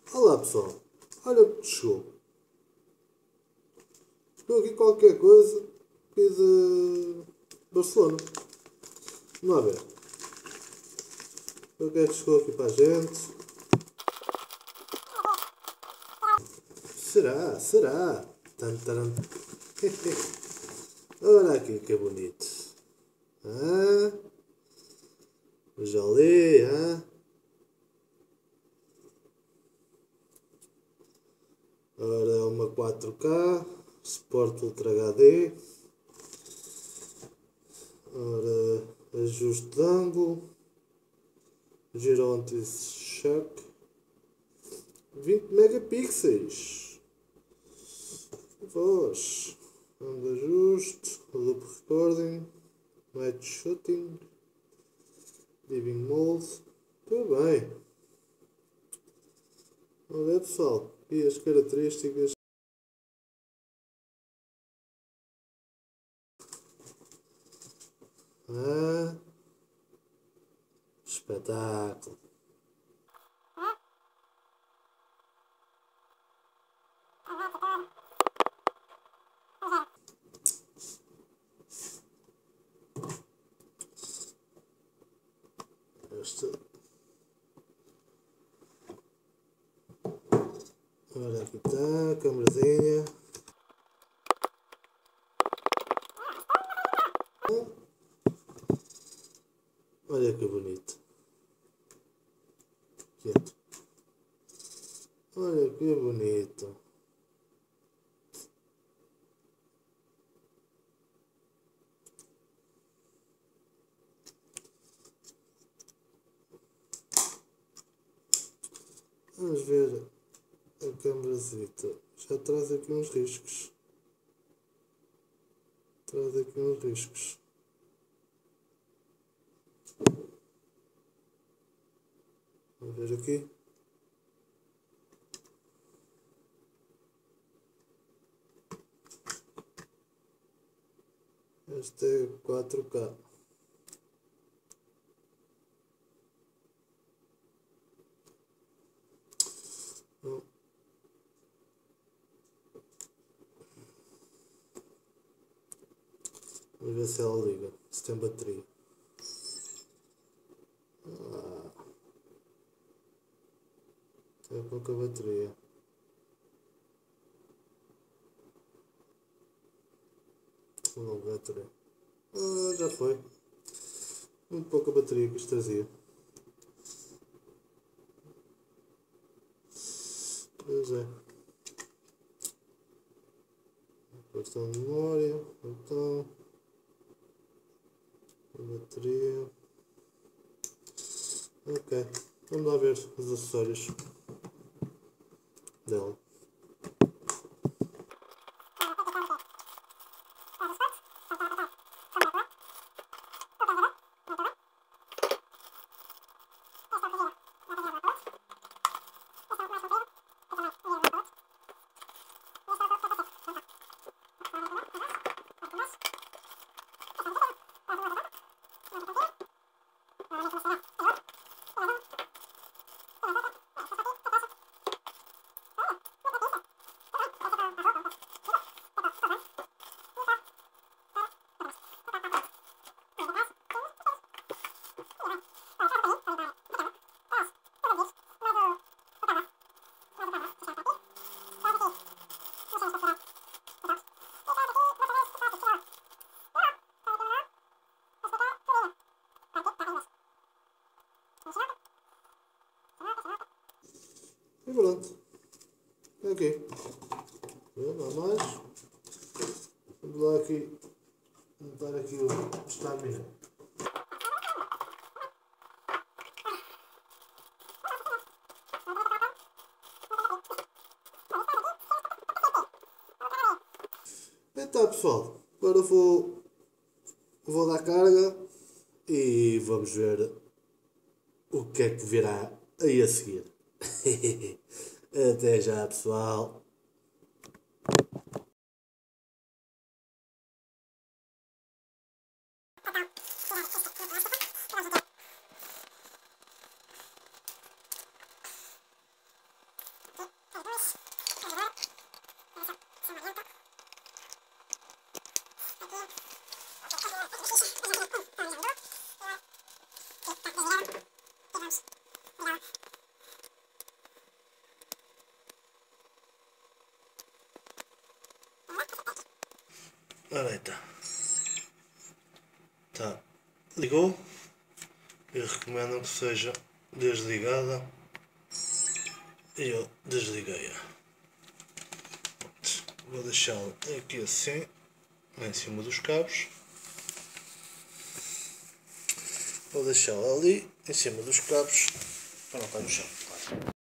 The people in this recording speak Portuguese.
Olá pessoal, olha o que chegou. Chegou aqui qualquer coisa aqui de Barcelona. Vamos lá ver. O que é que chegou aqui para a gente? Será? Será? Tan, taran. Olha aqui que bonito. Ah, já li, ah. Ora, uma 4K, Sport Ultra HD. Ora, ajuste de ângulo, giro anti-shock, 20 megapixels, voz, ângulo de ajuste, loop recording, night shooting, living mode. Tudo bem. Vamos ver pessoal, e as características. Ah, espetáculo. Esta. Ora, aqui está a câmerazinha. Olha que bonito. Quieto. Olha que bonito. Vamos ver a câmerazita. Já traz aqui uns riscos. Traz aqui uns riscos. Vamos ver aqui. Este é 4K. Vamos ver se ela liga. Se tem bateria. Tem pouca bateria. Não, bateria. Já foi. Muito pouca bateria que isto trazia. Pois é. Cartão de memória. Então. Bateria. Ok. Vamos lá ver os acessórios dela. E pronto. Ok. Não há mais. Vamos lá aqui. Montar aqui o estamina. Então pessoal, agora vou dar carga e vamos ver o que é que virá aí a seguir. Até já pessoal. Ora aí está. Tá. Ligou. Eu recomendo que seja desligada. E eu desliguei-a. Vou deixá-la aqui assim, em cima dos cabos. Vou deixá-la ali, em cima dos cabos, para não estar no chão.